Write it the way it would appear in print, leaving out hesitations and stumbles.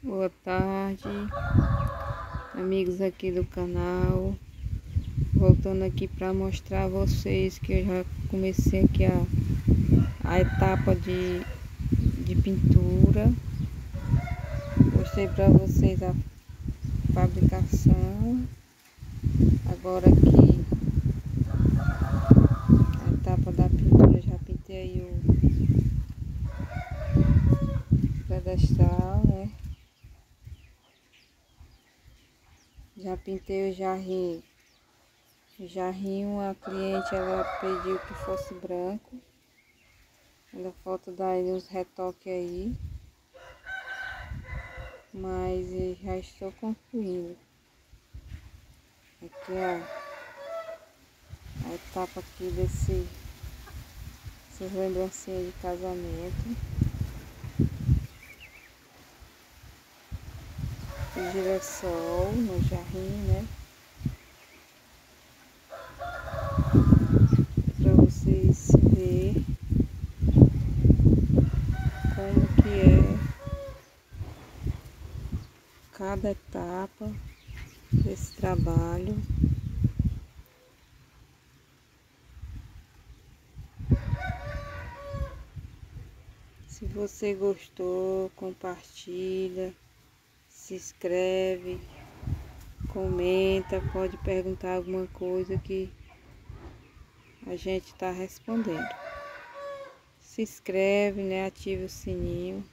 Boa tarde, amigos aqui do canal. Voltando aqui para mostrar a vocês que eu já comecei aqui a etapa de pintura. Mostrei para vocês a fabricação. Agora aqui a etapa da pintura, já pintei aí o pedestal, né? Já pintei o jarrinho. O jarrinho, a cliente ela pediu que fosse branco. Ainda falta dar uns retoques aí. Mas já estou concluindo. Aqui a etapa aqui essas lembrancinhas de casamento. O girassol no jarrinho, né? Para vocês verem como que é cada etapa desse trabalho. Se você gostou, compartilha, se inscreve, comenta, pode perguntar alguma coisa que a gente está respondendo. Se inscreve, né? Ativa o sininho.